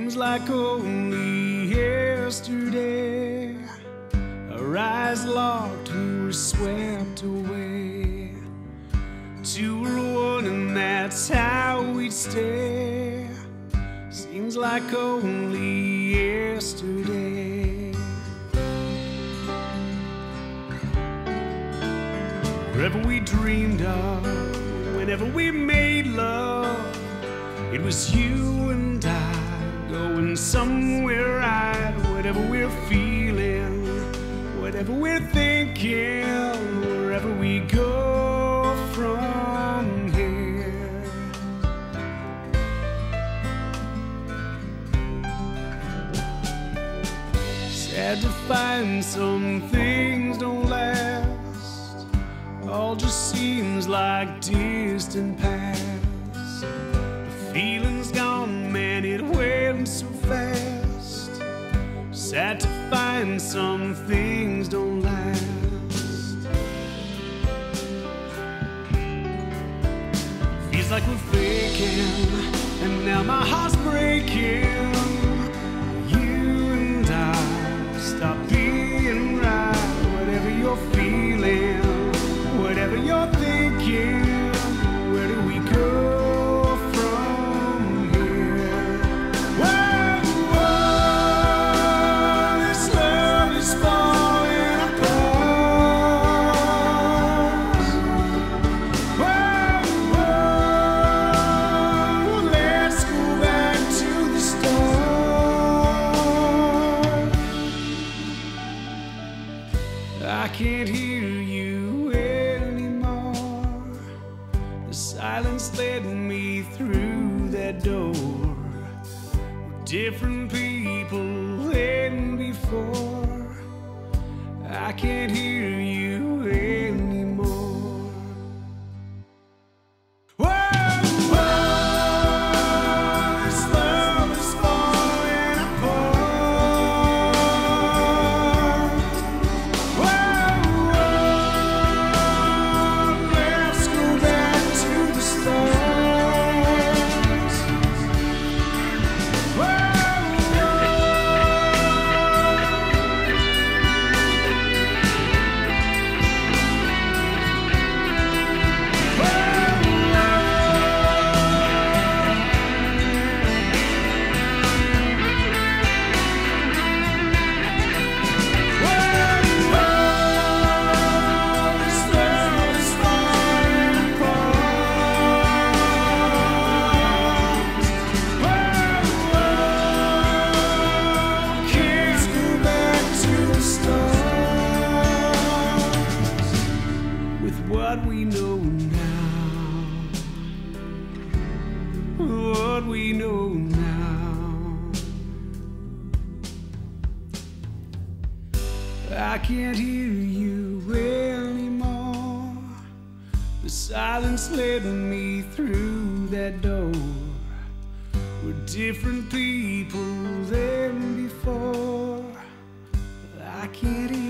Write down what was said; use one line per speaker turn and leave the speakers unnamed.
Seems like only yesterday our eyes locked, we were swept away. Two were one and that's how we'd stay. Seems like only yesterday. Wherever we dreamed of, whenever we made love, it was you and I going somewhere right. Whatever we're feeling, whatever we're thinking, wherever we go from here. Sad to find some things don't last, all just seems like distant past. The feeling's gone, man, it went so fast. Sad to find some things don't last. Feels like we're faking, and now my heart's breaking. You and I stop being right. Whatever you're feeling, whatever you're thinking, where do we go from here? Whoa, whoa, this love is falling apart. Whoa, whoa, let's go back to the start. I can't hear you anymore. The silence led me through that door. We're different people than before. I can't hear you anymore. Whoa, whoa, this love is falling apart. Whoa, whoa, let's go back to the start. Whoa, this love is falling apart. Whoa, can't go back to the start. With what we know now, what we know now, I can't hear you anymore. The silence led me through that door. We're different people than before. I can't hear